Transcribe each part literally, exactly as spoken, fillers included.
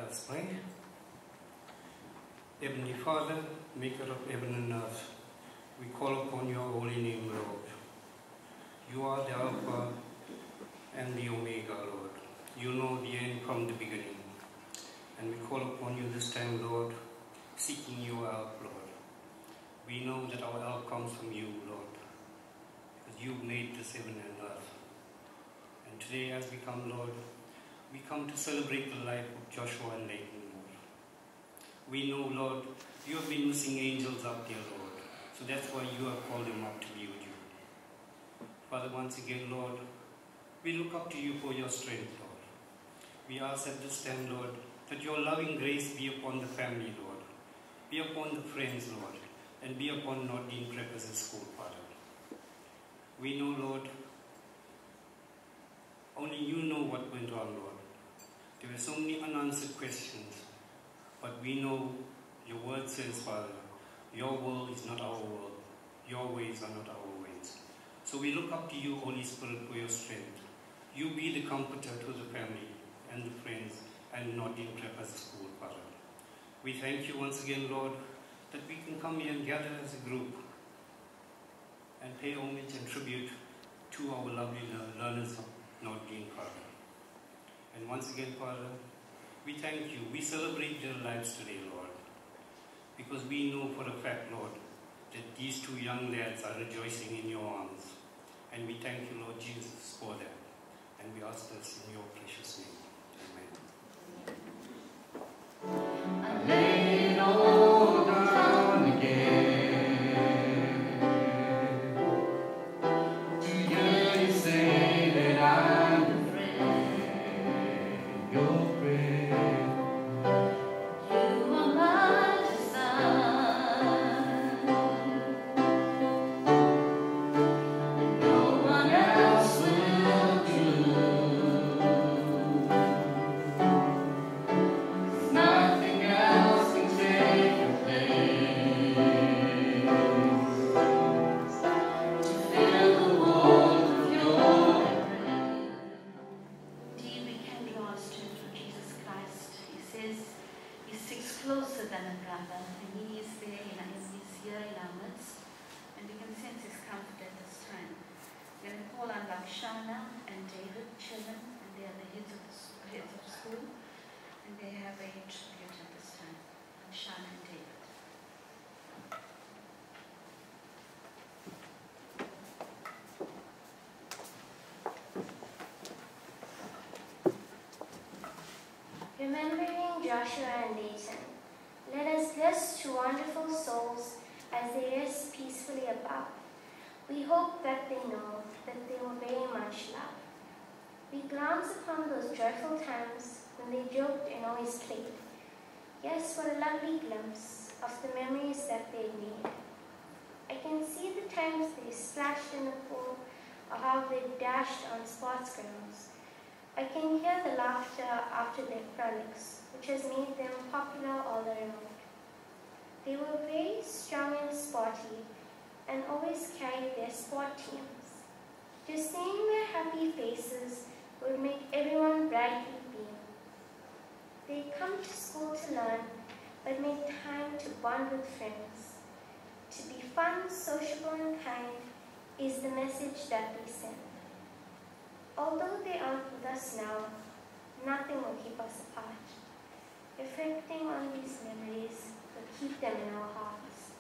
Let's pray. Heavenly Father, maker of heaven and earth, we call upon your holy name, Lord. You are the Alpha and the Omega, Lord. You know the end from the beginning. And we call upon you this time, Lord, seeking your help, Lord. We know that our help comes from you, Lord, because you made this heaven and earth. And today as we come, Lord, we come to celebrate the life of Joshua and Leighton, Lord. We know, Lord, you have been missing angels out there, Lord. So that's why you have called them up to be with you. Father, once again, Lord, we look up to you for your strength, Lord. We ask at this time, Lord, that your loving grace be upon the family, Lord. Be upon the friends, Lord. And be upon Nordine Preppers School, Father. We know, Lord, only you know what went on, Lord. There were so many unanswered questions. But we know your word says, Father, your will is not our will. Your ways are not our ways. So we look up to you, Holy Spirit, for your strength. You be the comforter to the family and the friends and Nordine Preppers School, Father. We thank you once again, Lord, that we can come here and gather as a group and pay homage and tribute to our lovely learners of Nordine, Father. And once again, Father, we thank you. We celebrate their lives today, Lord, because we know for a fact, Lord, that these two young lads are rejoicing in your arms. And we thank you, Lord Jesus, for them. And we ask this in your precious name. Amen. I lay it all down again to hear you say that I'm your friend, your friend. You are my son. No one else will do. Nothing else can take your place. To fill the world with your embrace. Indeed, we can draw our strength from Jesus Christ. He says he sticks closer than a brother, and he is there in our, he's here in our midst, and we can sense his comfort at this time. We're going to call on Lakshana and David Chillen, and they are the heads of, the, s- heads of school, and they have a tribute at this time. Lakshana and David. Remembering Joshua and Leighton, let us bless two wonderful souls as they rest peacefully above. We hope that they know that they were very much loved. We glance upon those joyful times when they joked and always played. Yes, what a lovely glimpse of the memories that they made. I can see the times they splashed in the pool or how they dashed on sports grounds. I can hear the laughter after their frolics, which has made them popular all around. They were very strong and sporty and always carried their sport teams. Just seeing their happy faces would make everyone brightly beam. They come to school to learn, but make time to bond with friends. To be fun, sociable, and kind is the message that they send. Although they aren't with us now, nothing will keep us apart. Reflecting on these memories will keep them in our hearts.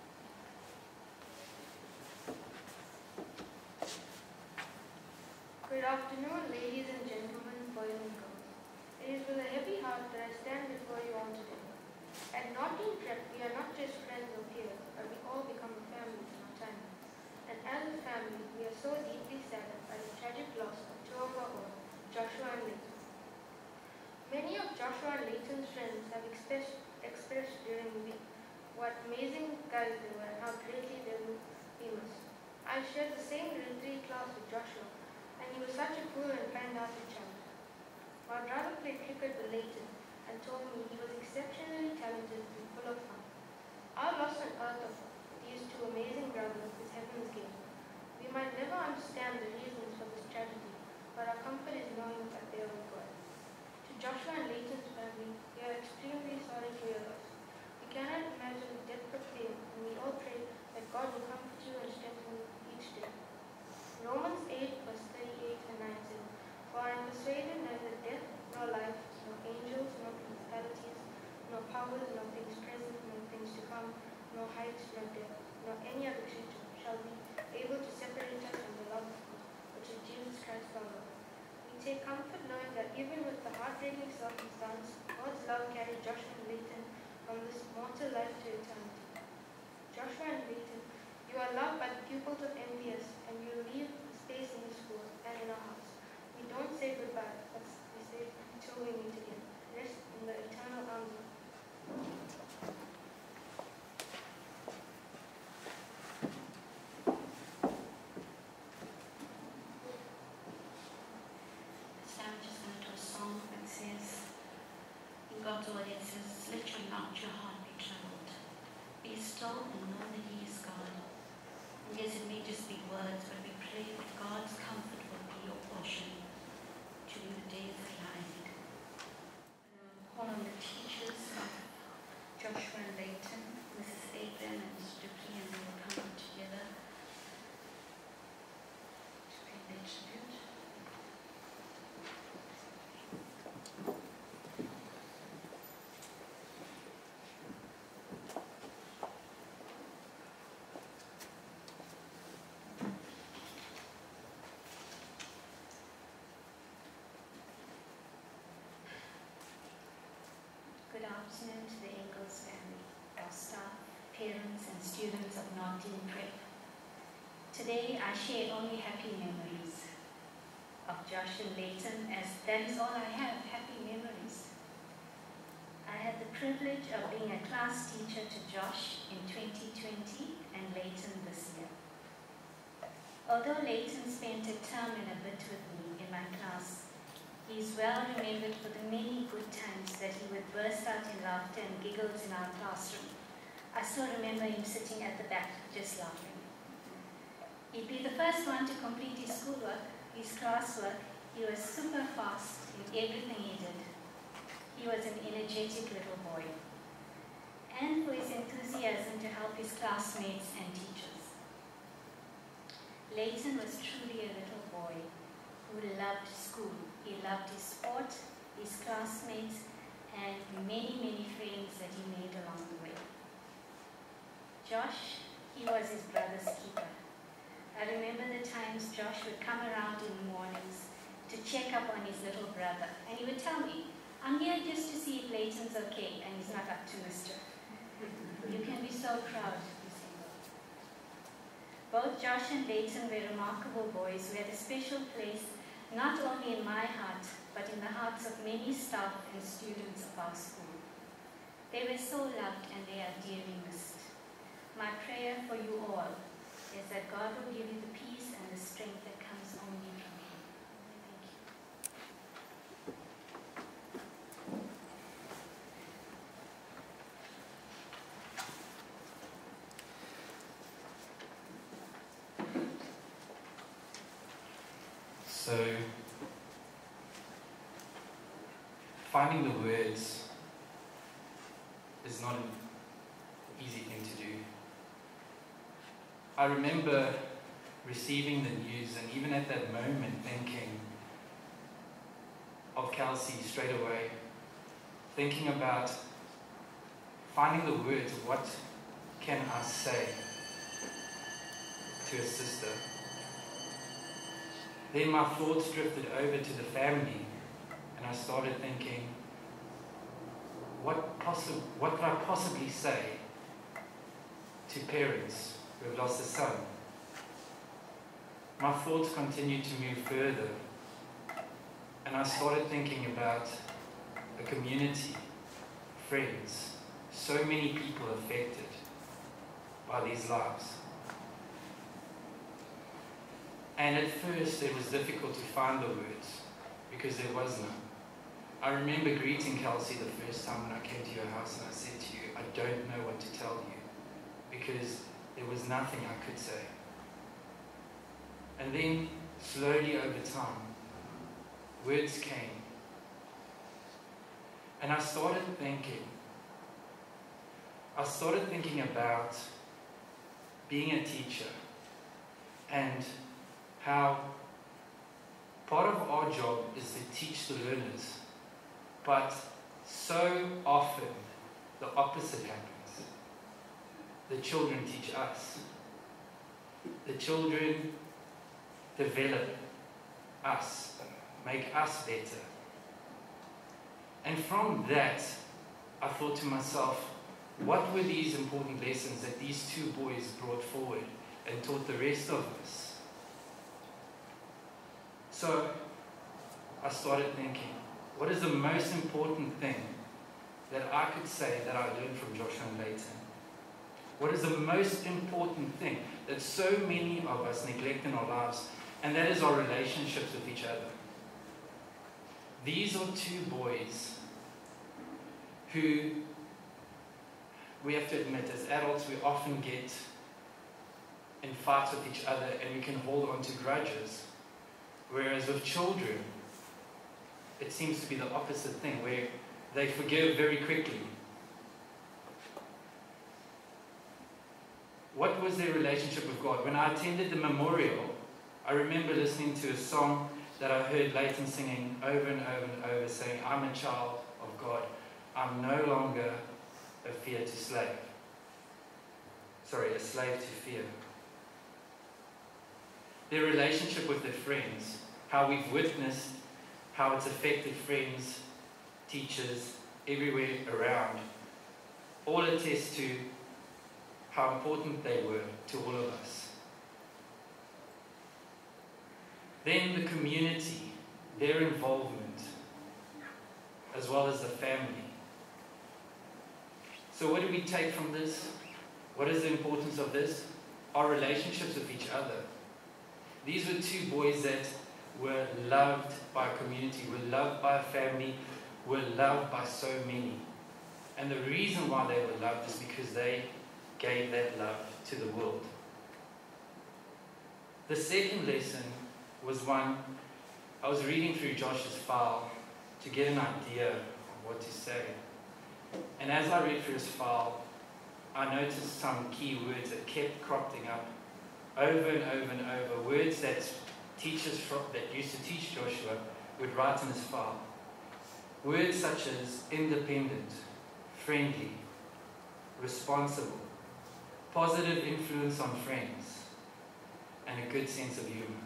Good afternoon, ladies and gentlemen, boys and girls. It is with a heavy heart that I stand before you all today. At Nordine Prep, we are not just friends or peers, but we all become a family in our time. And as a family, we are so deeply saddened by the tragic loss of two of our own, Joshua and Leighton. Many of Joshua and Leighton's friends have expressed, expressed during the week what amazing guys they were and how greatly they will be missed. I shared the same grade three class with Joshua, and he was such a cool and kind-hearted child. My brother played cricket with Leighton and told me he was exceptionally talented and full of fun. Our loss on earth of these two amazing brothers is heaven's gift. We might never understand the reasons for this tragedy, but our comfort is knowing that they are with God. To Joshua and Leighton's family, here extremely sorry to hear loss. We cannot imagine the depth of pain, and we all pray that God will comfort you and strengthen you each day. Romans eight, verse thirty-eight and nine says, For I am persuaded neither death nor life, nor angels, nor principalities, nor powers, nor things present, nor things to come, nor height, nor depth, nor any other creature shall be able to separate us from the love of God, which is Jesus Christ our Lord. We take comfort knowing that even with the heartbreaking circumstance, God's love carried Joshua and Leighton from this mortal life to eternity. Joshua and Leighton, you are loved by the pupils of M B S, and you leave space in the school and in our house. We don't say goodbye, but we say until we meet again. Rest in the eternal arms of Sam just going to do a song that says, in God's word it says, let your not your heart be troubled. Be still and know that He is God. And yes, it may just be words, but we pray that God's comfort will be your portion during the days that lie ahead. Call on the teachers of Joshua and Leighton, Missus Abraham and Mister Dupree, and they will come together to pay their tribute. Good afternoon to the Ingalls family, our staff, parents and students of Norton Prep. Today I share only happy memories of Josh and Leighton, as that is all I have, happy memories. I had the privilege of being a class teacher to Josh in twenty twenty and Leighton this year. Although Leighton spent a term and a bit with me in my class, he is well remembered for the many good times that he would burst out in laughter and giggles in our classroom. I still remember him sitting at the back, just laughing. He'd be the first one to complete his schoolwork, his classwork. He was super fast in everything he did. He was an energetic little boy. And for his enthusiasm to help his classmates and teachers. Leighton was truly a little boy who loved school. He loved his sport, his classmates, and many, many friends that he made along the way. Josh, he was his brother's keeper. I remember the times Josh would come around in the mornings to check up on his little brother, and he would tell me, I'm here just to see if Leighton's okay and he's not up to mischief. You can be so proud, you say. Both Josh and Leighton were remarkable boys who had a special place not only in my heart, but in the hearts of many staff and students of our school. They were so loved and they are dearly missed. My prayer for you all is that God will give you the peace and the strength that comes only from Him. Thank you. So, finding the words is not an easy thing to do. I remember receiving the news, and even at that moment thinking of Kelsey straight away, thinking about finding the words, what can I say to a sister? Then my thoughts drifted over to the family, and I started thinking, what, possi- what could I possibly say to parents who have lost a son? My thoughts continued to move further, and I started thinking about a community, friends, so many people affected by these lives. And at first it was difficult to find the words, because there was none. I remember greeting Kelsey the first time when I came to your house, and I said to you, I don't know what to tell you, because there was nothing I could say. And then, slowly over time, words came. And I started thinking, I started thinking about being a teacher and how part of our job is to teach the learners, but so often the opposite happens. The children teach us. The children develop us, make us better. And from that, I thought to myself, what were these important lessons that these two boys brought forward and taught the rest of us? So I started thinking, what is the most important thing that I could say that I learned from Joshua and Leighton? What is the most important thing that so many of us neglect in our lives? And that is our relationships with each other. These are two boys who, we have to admit, as adults, we often get in fights with each other and we can hold on to grudges. Whereas with children, it seems to be the opposite thing, where they forgive very quickly. What was their relationship with God? When I attended the memorial, I remember listening to a song that I heard Leighton singing over and over and over, saying, I'm a child of God. I'm no longer a fear to slave. Sorry, a slave to fear. Their relationship with their friends, how we've witnessed how it's affected friends, teachers, everywhere around, all attest to how important they were to all of us. Then the community, their involvement, as well as the family. So what do we take from this? What is the importance of this? Our relationships with each other. These were two boys that were loved by a community, were loved by a family, were loved by so many. And the reason why they were loved is because they gave that love to the world. The second lesson was one, I was reading through Josh's file to get an idea of what to say. And as I read through his file, I noticed some key words that kept cropping up over and over and over, words that teachers that used to teach Joshua would write in his file. Words such as independent, friendly, responsible, positive influence on friends, and a good sense of humor.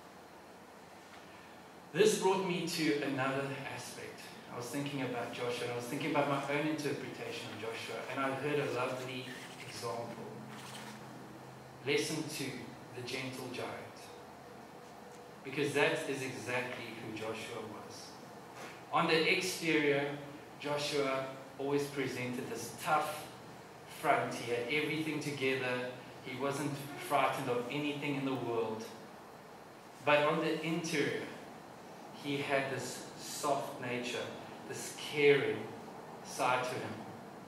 This brought me to another aspect. I was thinking about Joshua, and I was thinking about my own interpretation of Joshua, and I heard a lovely example. Lesson two, the gentle giant. Because that is exactly who Joshua was. On the exterior, Joshua always presented this tough front. He had everything together. He wasn't frightened of anything in the world. But on the interior, he had this soft nature, this caring side to him.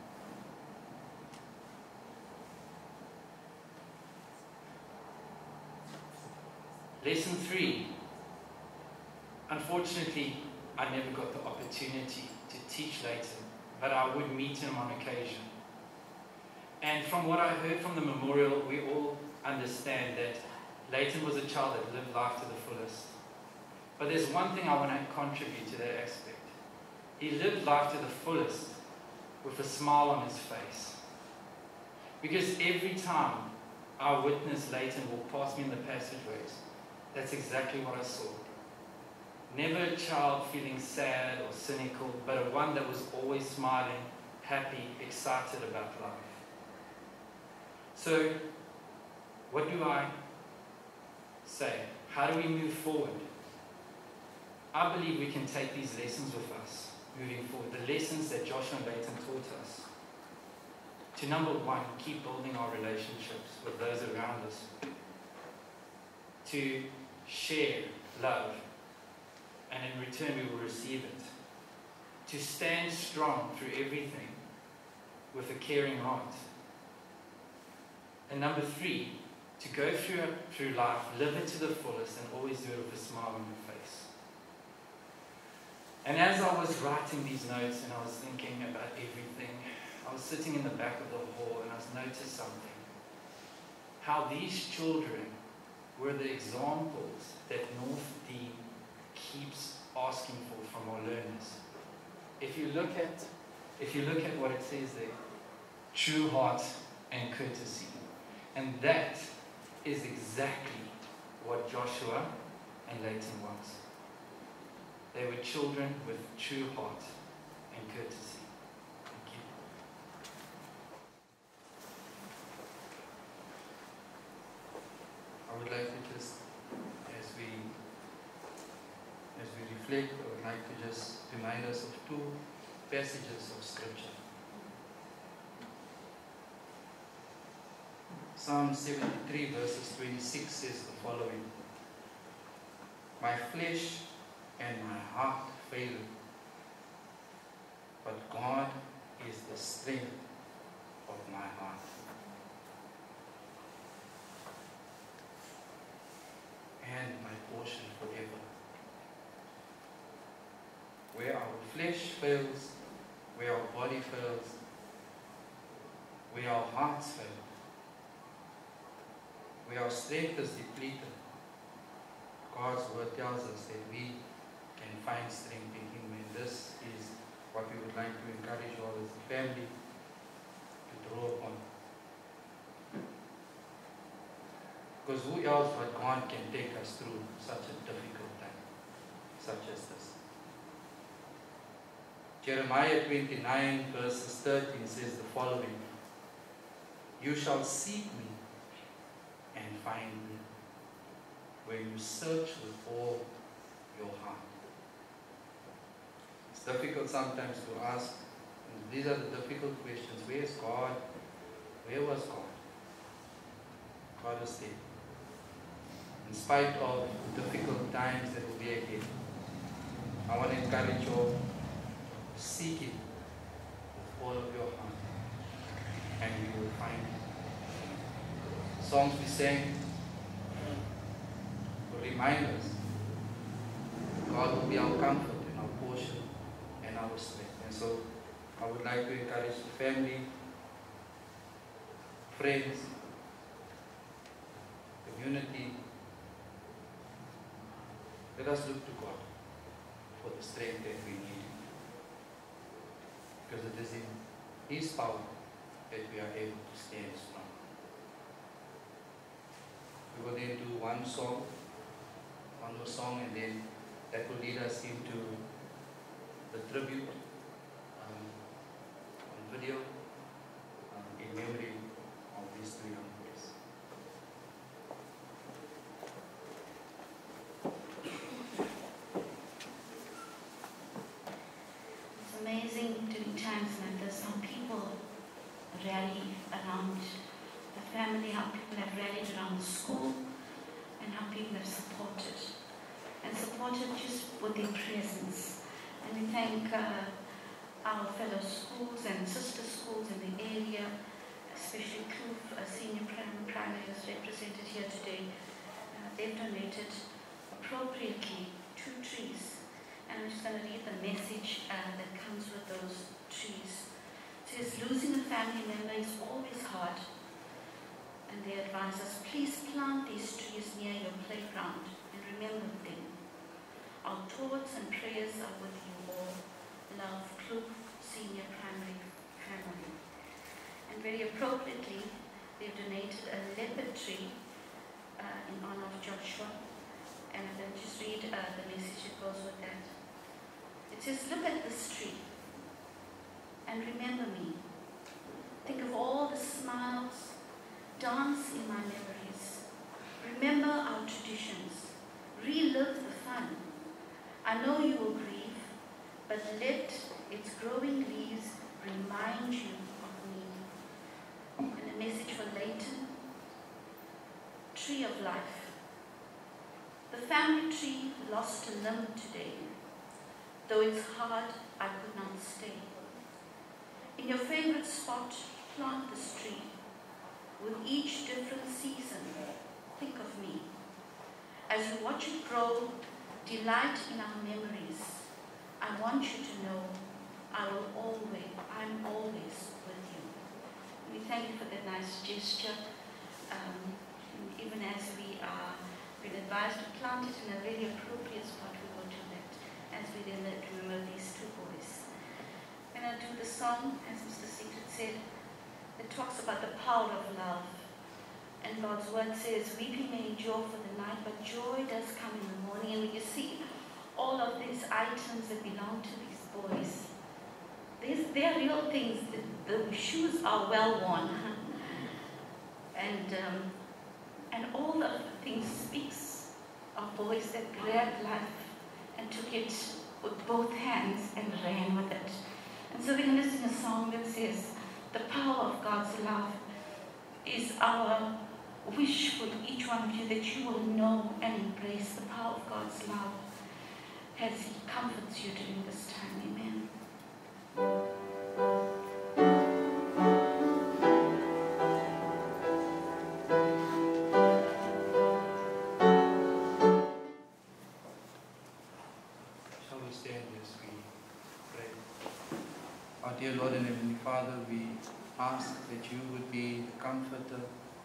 Lesson three. Unfortunately, I never got the opportunity to teach Leighton, but I would meet him on occasion. And from what I heard from the memorial, we all understand that Leighton was a child that lived life to the fullest. But there's one thing I want to contribute to that aspect. He lived life to the fullest with a smile on his face. Because every time I witnessed Leighton walk past me in the passageways, that's exactly what I saw. Never a child feeling sad or cynical, but a one that was always smiling, happy, excited about life. So, what do I say? How do we move forward? I believe we can take these lessons with us moving forward, the lessons that Joshua and Leighton taught us. To number one, keep building our relationships with those around us. To share love, and in return we will receive it. To stand strong through everything with a caring heart. And number three, to go through, through life, live it to the fullest, and always do it with a smile on your face. And as I was writing these notes and I was thinking about everything, I was sitting in the back of the hall and I noticed something. How these children were the examples that North Dean keeps asking for from our learners. If you look at, if you look at what it says there, true heart and courtesy. And that is exactly what Joshua and Leighton was. They were children with true heart and courtesy. Thank you. I would like to just, as we as we reflect, I would like to just remind us of two passages of Scripture. Psalm seventy-three verses twenty-six says the following: My flesh and my heart fail, but God is the strength of my heart. And my portion forever. Where our flesh fails, where our body fails, where our hearts fail, where our strength is depleted, God's word tells us that we can find strength in Him, and this is what we would like to encourage all as a family to draw upon. Because who else but God can take us through such a difficult time, such as this? Jeremiah twenty-nine verses thirteen says the following: You shall seek me and find me when you search with all your heart. It's difficult sometimes to ask, and these are the difficult questions. Where is God? Where was God? God is there. In spite of difficult times that will be ahead, I want to encourage you all to seek Him with all of your heart, and you will find Him. Songs we sang will remind us God will be our comfort and our portion and our strength. And so I would like to encourage the family, friends, community. Let us look to God for the strength that we need. Because it is in His power that we are able to stand strong. We will then do one song, one more song, and then that will lead us into the tribute um, on video um, in memory of these three young boys. It's amazing during times like this how people rally around the family, how people have rallied around the school, and how people have supported. And supported just with their presence. And we thank uh, our fellow schools and sister schools in the area, especially K U F, a senior prim primary is represented here today. Uh, they've donated appropriately two trees. And I'm just going to read the message uh, that comes with those trees. It says, losing a family member is always hard. And they advise us, please plant these trees near your playground and remember them. Our thoughts and prayers are with you all. Love, K U F Senior Primary Family. And very appropriately, they've donated a leopard tree uh, in honor of Joshua. And I'm going to just read uh, the message that goes with that. It says, look at this tree and remember me. Think of all the smiles, dance in my memories. Remember our traditions. Relive the fun. I know you will grieve, but let its growing leaves remind you of me. And a message for Leighton. Tree of life. The family tree lost a limb today. Though it's hard, I could not stay. In your favorite spot, plant this tree. With each different season, think of me. As you watch it grow, delight in our memories. I want you to know I will always, I'm always with you. We thank you for that nice gesture. Um, even as we are been advised to plant it in a very appropriate spot, we will do that as we remember these two boys. When I do the song, as Mister Secret said, it talks about the power of love. And God's word says, weeping may endure for the night, but joy does come in the morning. And when you see all of these items that belong to these boys, these, they are real things. The, the shoes are well worn. and, um, and all of the things speaks of boys that grabbed life and took it with both hands and ran with it. And so we're going to sing a song that says, the power of God's love is our wish for each one of you, that you will know and embrace the power of God's love as He comforts you during this time. Amen. Shall we stand as we pray? Our dear Lord and Heavenly Father, we ask that you would be the comforter,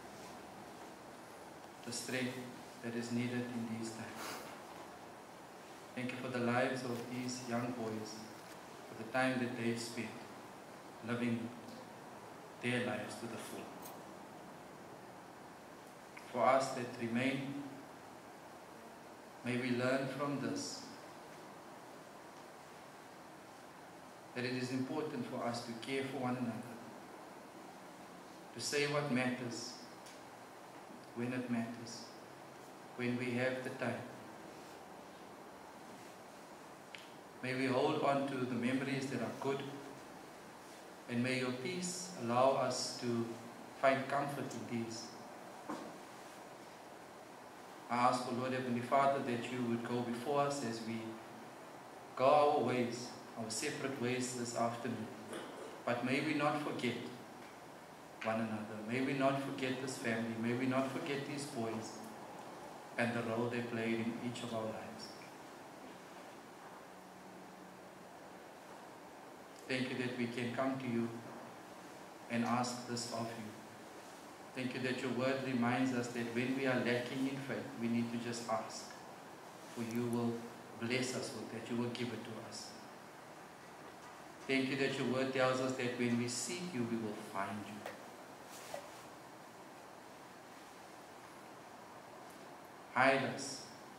the strength that is needed in these times. Thank you for the lives of these young boys, for the time that they've spent living their lives to the full. For us that remain, may we learn from this that it is important for us to care for one another, to say what matters, when it matters, when we have the time. May we hold on to the memories that are good, and may your peace allow us to find comfort in these. I ask, O Lord Heavenly Father, that you would go before us as we go our ways, our separate ways this afternoon. But may we not forget one another. May we not forget this family. May we not forget these boys and the role they played in each of our lives. Thank you that we can come to you and ask this of you. Thank you that your word reminds us that when we are lacking in faith, we need to just ask, for you will bless us with that, you will give it to us. Thank you that your word tells us that when we seek you, we will find you. Hide us.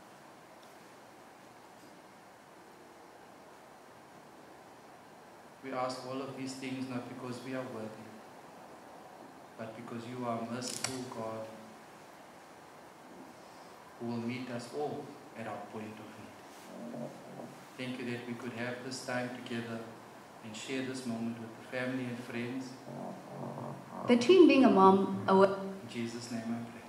We ask all of these things not because we are worthy, but because you are a merciful God who will meet us all at our point of need. Thank you that we could have this time together and share this moment with the family and friends. Between being a mom, a In Jesus' name I pray.